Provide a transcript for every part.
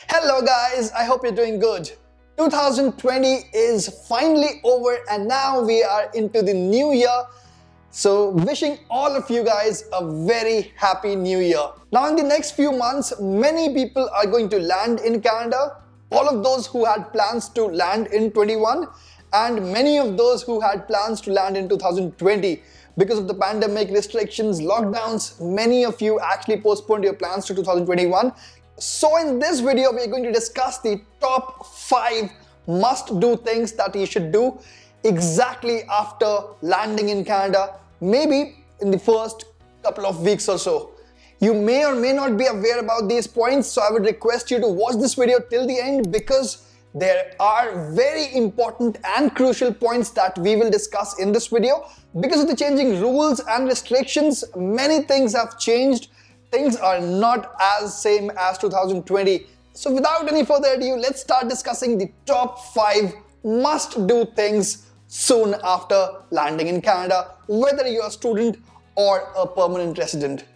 Hello guys, I hope you're doing good. 2020 is finally over and now we are into the new year. So wishing all of you guys a very happy new year. Now in the next few months, many people are going to land in Canada. All of those who had plans to land in 21 and many of those who had plans to land in 2020. Because of the pandemic restrictions, lockdowns, many of you actually postponed your plans to 2021. So in this video, we're going to discuss the top 5 must-do things that you should do exactly after landing in Canada, maybe in the first couple of weeks or so. You may or may not be aware about these points, so I would request you to watch this video till the end because there are very important and crucial points that we will discuss in this video. Because of the changing rules and restrictions, many things have changed. Things are not as same as 2020. So without any further ado, let's start discussing the top 5 must-do things soon after landing in Canada, whether you're a student or a permanent resident.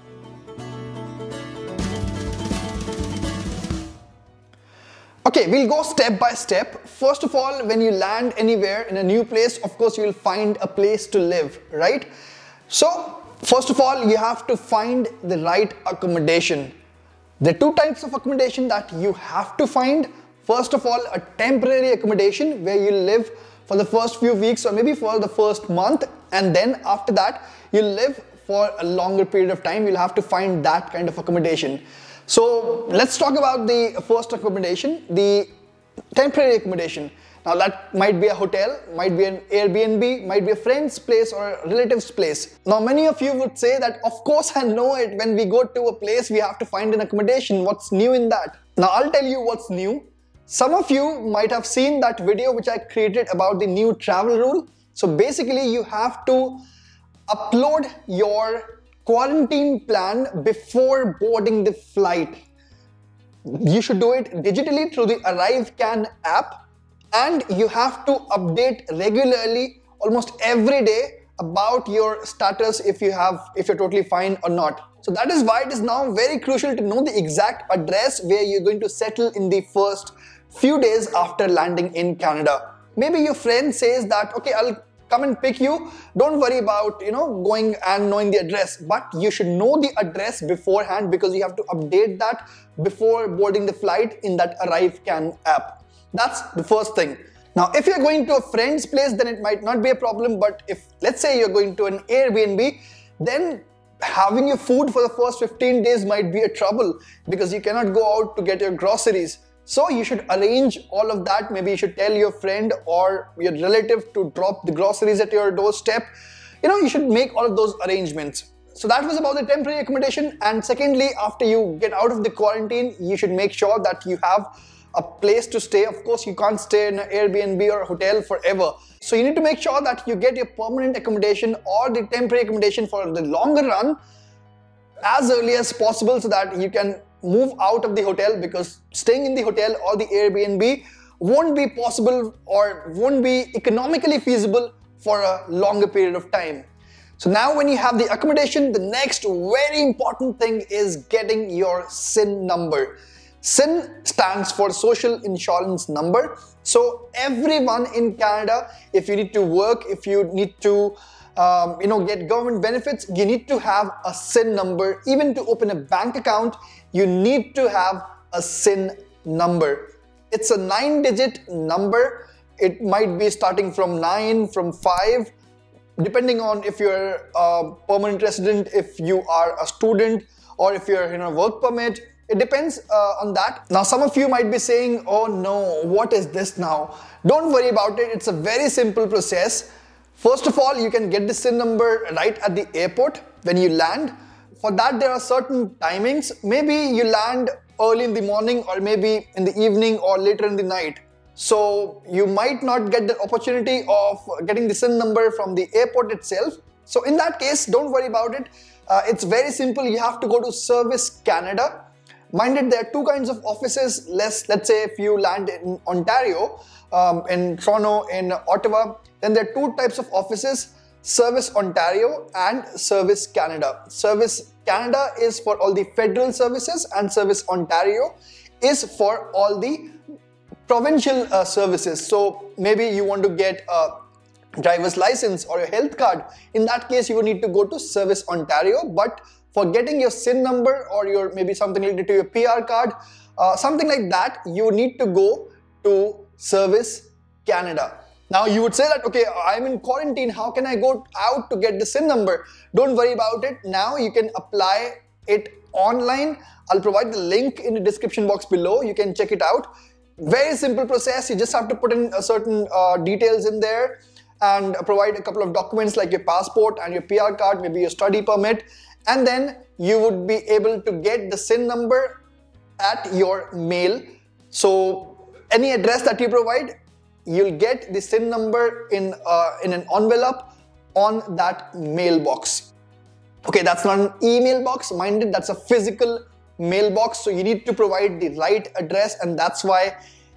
Okay, we'll go step by step. First of all, when you land anywhere in a new place, of course, you will find a place to live, right? So, first of all, you have to find the right accommodation. There are 2 types of accommodation that you have to find. First of all, a temporary accommodation where you live for the first few weeks or maybe for the first month, and then after that, you live for a longer period of time. You'll have to find that kind of accommodation. So let's talk about the first accommodation, the temporary accommodation. Now that might be a hotel, might be an Airbnb, might be a friend's place or a relative's place. Now many of you would say that of course I know it, when we go to a place we have to find an accommodation. What's new in that? Now I'll tell you what's new. Some of you might have seen that video which I created about the new travel rule. So basically you have to upload your quarantine plan before boarding the flight. You should do it digitally through the ArriveCan app, and you have to update regularly, almost every day, about your status if you're totally fine or not. So that is why it is now very crucial to know the exact address where you're going to settle in the first few days after landing in Canada. Maybe your friend says that, okay, I'll come and pick you. Don't worry about, going and knowing the address, but you should know the address beforehand because you have to update that before boarding the flight in that ArriveCan app. That's the first thing. Now, if you're going to a friend's place, then it might not be a problem, but if, let's say you're going to an Airbnb, then having your food for the first 15 days might be a trouble because you cannot go out to get your groceries. So you should arrange all of that. Maybe you should tell your friend or your relative to drop the groceries at your doorstep. You should make all of those arrangements. So that was about the temporary accommodation. And secondly, after you get out of the quarantine, you should make sure that you have a place to stay. Of course, you can't stay in an Airbnb or a hotel forever. So you need to make sure that you get your permanent accommodation or the temporary accommodation for the longer run as early as possible so that you can move out of the hotel, because staying in the hotel or the Airbnb won't be possible or won't be economically feasible for a longer period of time. So now when you have the accommodation, the next very important thing is getting your SIN number. SIN stands for Social Insurance Number. So everyone in Canada, if you need to work, if you need to get government benefits, you need to have a SIN number. Even to open a bank account, you need to have a SIN number. It's a 9-digit number. It might be starting from 9, from 5, depending on if you're a permanent resident, if you are a student, or if you're in a work permit. It depends on that. Now, some of you might be saying, oh no, what is this now? Don't worry about it. It's a very simple process. First of all, you can get the SIN number right at the airport when you land. For that, there are certain timings. Maybe you land early in the morning or maybe in the evening or later in the night. So you might not get the opportunity of getting the SIN number from the airport itself. So in that case, don't worry about it. It's very simple. You have to go to Service Canada. Mind it, there are 2 kinds of offices. Let's say if you land in Ontario, in Toronto, in Ottawa, then there are 2 types of offices. Service Ontario and Service Canada. Service Canada is for all the federal services and Service Ontario is for all the provincial services. So maybe you want to get a driver's license or a health card. In that case, you would need to go to Service Ontario. But for getting your SIN number or your maybe something related to your PR card, something like that, you need to go to Service Canada. Now you would say that, okay, I'm in quarantine, how can I go out to get the SIN number? Don't worry about it. Now you can apply it online. I'll provide the link in the description box below. You can check it out. Very simple process. You just have to put in certain details in there and provide a couple of documents like your passport and your PR card, maybe your study permit, and then you would be able to get the SIN number at your mail. So any address that you provide, you'll get the SIN number in an envelope on that mailbox. Okay, that's not an email box, mind it, that's a physical mailbox. So you need to provide the right address, and that's why,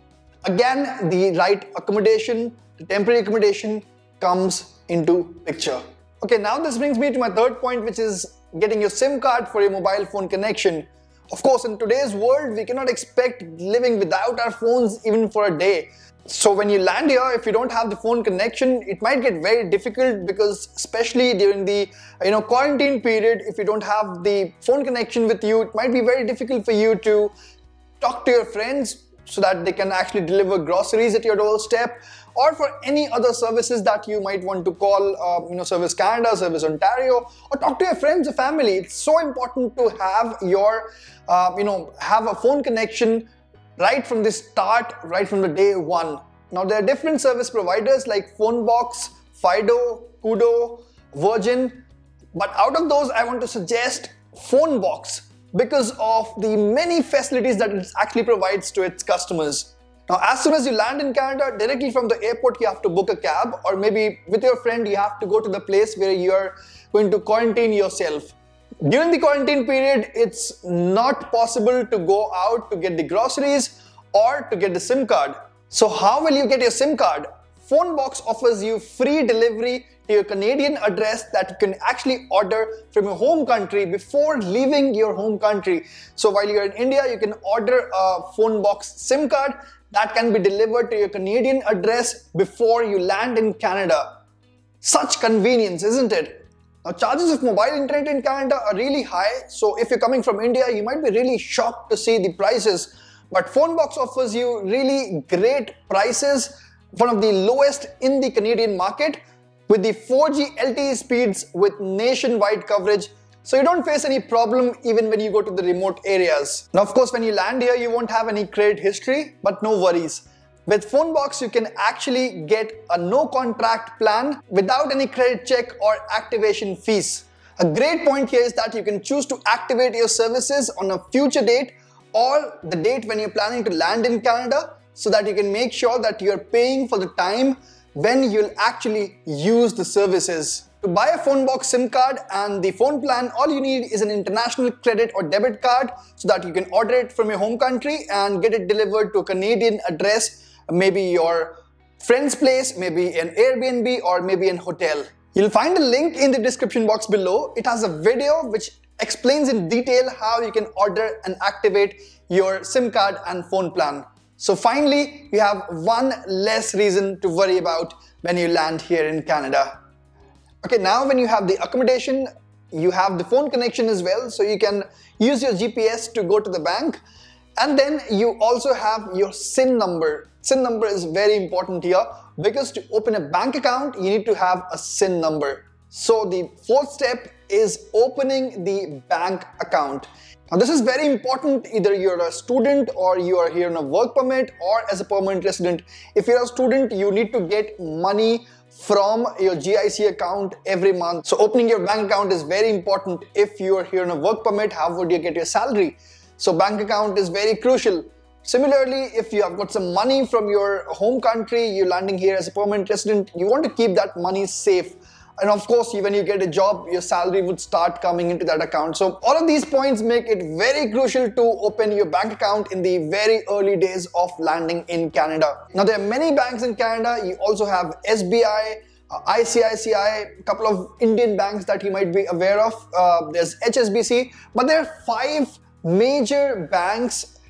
again, the right accommodation, the temporary accommodation comes into picture. Okay, now this brings me to my third point, which is getting your SIM card for your mobile phone connection. Of course, in today's world, we cannot expect living without our phones even for a day. So when you land here, if you don't have the phone connection, it might get very difficult, because especially during the quarantine period, if you don't have the phone connection with you, it might be very difficult for you to talk to your friends so that they can actually deliver groceries at your doorstep, or for any other services that you might want to call, Service Canada, Service Ontario, or talk to your friends or family. It's so important to have your, have a phone connection right from the start, right from the day one. Now there are different service providers like Phonebox, Fido, Koodo, Virgin, but out of those I want to suggest Phonebox because of the many facilities that it actually provides to its customers. Now as soon as you land in Canada, directly from the airport you have to book a cab, or maybe with your friend you have to go to the place where you are going to quarantine yourself. During the quarantine period, it's not possible to go out to get the groceries or to get the SIM card. So how will you get your SIM card? Phonebox offers you free delivery to your Canadian address that you can actually order from your home country before leaving your home country. So while you're in India, you can order a Phonebox SIM card that can be delivered to your Canadian address before you land in Canada. Such convenience, isn't it? Now, charges of mobile internet in Canada are really high, so if you're coming from India, you might be really shocked to see the prices. But Phonebox offers you really great prices, one of the lowest in the Canadian market, with the 4G LTE speeds with nationwide coverage, so you don't face any problem even when you go to the remote areas. Now, of course, when you land here, you won't have any credit history, but no worries. With Phonebox, you can actually get a no-contract plan without any credit check or activation fees. A great point here is that you can choose to activate your services on a future date or the date when you're planning to land in Canada, so that you can make sure that you're paying for the time when you'll actually use the services. To buy a Phonebox SIM card and the phone plan, all you need is an international credit or debit card so that you can order it from your home country and get it delivered to a Canadian address, maybe your friend's place, maybe an Airbnb, or maybe an hotel. You'll find a link in the description box below. It has a video which explains in detail how you can order and activate your SIM card and phone plan. So finally, you have one less reason to worry about when you land here in Canada. Okay, now when you have the accommodation, you have the phone connection as well, so you can use your GPS to go to the bank. And then you also have your SIN number. SIN number is very important here because to open a bank account, you need to have a SIN number. So the fourth step is opening the bank account. Now this is very important, either you're a student or you are here on a work permit or as a permanent resident. If you're a student, you need to get money from your GIC account every month. So opening your bank account is very important. If you are here on a work permit, how would you get your salary? So bank account is very crucial. Similarly, if you have got some money from your home country, you're landing here as a permanent resident, you want to keep that money safe. And of course, when you get a job, your salary would start coming into that account. So all of these points make it very crucial to open your bank account in the very early days of landing in Canada. Now, there are many banks in Canada. You also have SBI, ICICI, a couple of Indian banks that you might be aware of. There's HSBC, but there are 5 major banks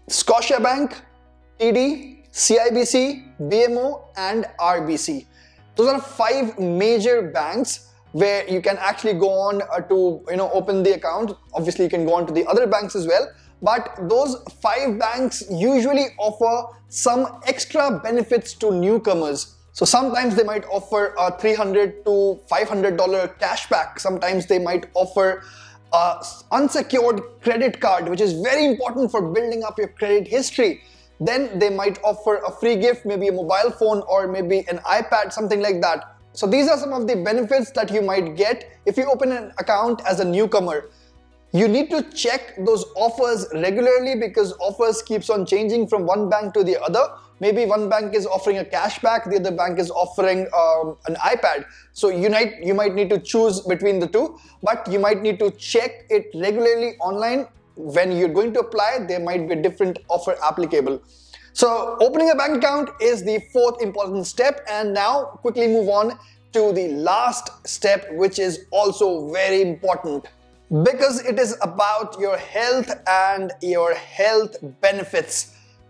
Scotiabank, TD, CIBC, BMO, and RBC. Those are 5 major banks where you can actually go on to open the account. Obviously, you can go on to the other banks as well. But those 5 banks usually offer some extra benefits to newcomers. So sometimes they might offer a $300 to $500 cashback. Sometimes they might offer an unsecured credit card, which is very important for building up your credit history. Then they might offer a free gift, maybe a mobile phone or maybe an iPad, something like that. So these are some of the benefits that you might get if you open an account as a newcomer. You need to check those offers regularly because offers keeps on changing from one bank to the other. Maybe one bank is offering a cashback, the other bank is offering an iPad. So you might need to choose between the two, but you might need to check it regularly online. When you're going to apply, there might be a different offer applicable. So opening a bank account is the 4th important step, and now quickly move on to the last step, which is also very important because it is about your health and your health benefits.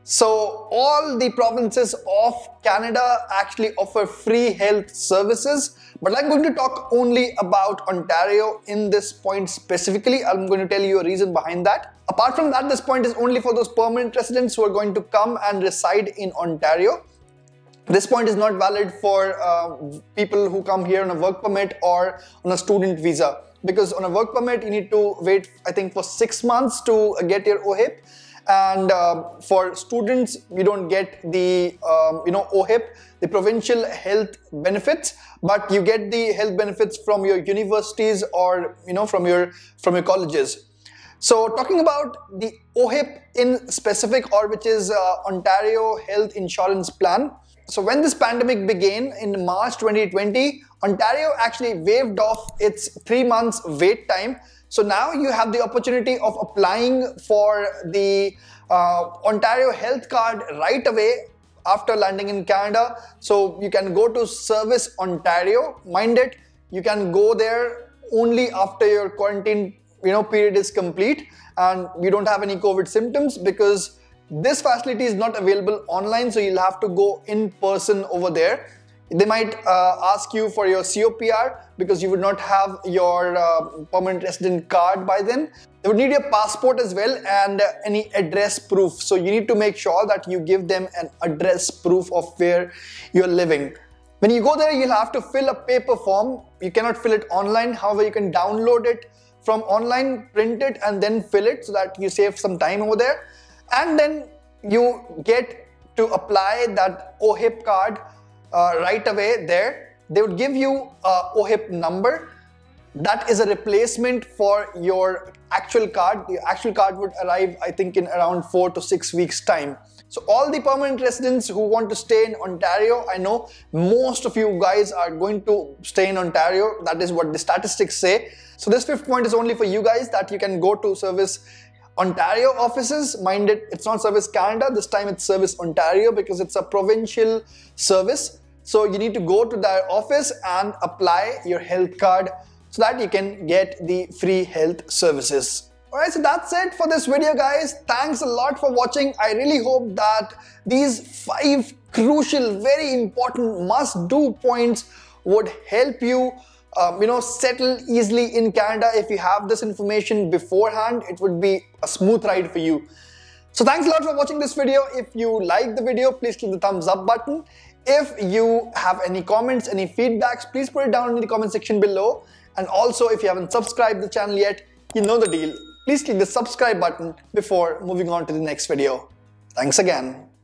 So all the provinces of Canada actually offer free health services, but I'm going to talk only about Ontario in this point specifically. I'm going to tell you a reason behind that. Apart from that, this point is only for those permanent residents who are going to come and reside in Ontario. This point is not valid for people who come here on a work permit or on a student visa, because on a work permit you need to wait, I think, for 6 months to get your OHIP. And for students, you don't get the OHIP, the provincial health benefits, but you get the health benefits from your universities or from your colleges. So talking about the OHIP in specific, or which is Ontario Health Insurance Plan. So when this pandemic began in March 2020, Ontario actually waived off its 3 months wait time. So now you have the opportunity of applying for the Ontario Health Card right away after landing in Canada. So you can go to Service Ontario. Mind it, you can go there only after your quarantine period is complete and you don't have any COVID symptoms, because this facility is not available online, so you'll have to go in person over there. They might ask you for your COPR because you would not have your permanent resident card by then. They would need your passport as well and any address proof. So you need to make sure that you give them an address proof of where you're living. When you go there, you'll have to fill a paper form. You cannot fill it online. However, you can download it from online, print it, and then fill it so that you save some time over there. And then you get to apply that OHIP card right away there. They would give you a OHIP number. That is a replacement for your actual card. The actual card would arrive, I think, in around 4 to 6 weeks time. So all the permanent residents who want to stay in Ontario, I know most of you guys are going to stay in Ontario. That is what the statistics say. So this 5th point is only for you guys, that you can go to Service Ontario offices. Mind it, it's not Service Canada. This time it's Service Ontario because it's a provincial service. So you need to go to their office and apply your health card so that you can get the free health services. Alright, so that's it for this video, guys. Thanks a lot for watching. I really hope that these 5 crucial, very important must-do points would help you settle easily in Canada. If you have this information beforehand, it would be a smooth ride for you. So thanks a lot for watching this video. If you like the video, please click the thumbs up button. If you have any comments, any feedbacks, please put it down in the comment section below. And also, if you haven't subscribed the channel yet, you know the deal. Please click the subscribe button before moving on to the next video. Thanks again.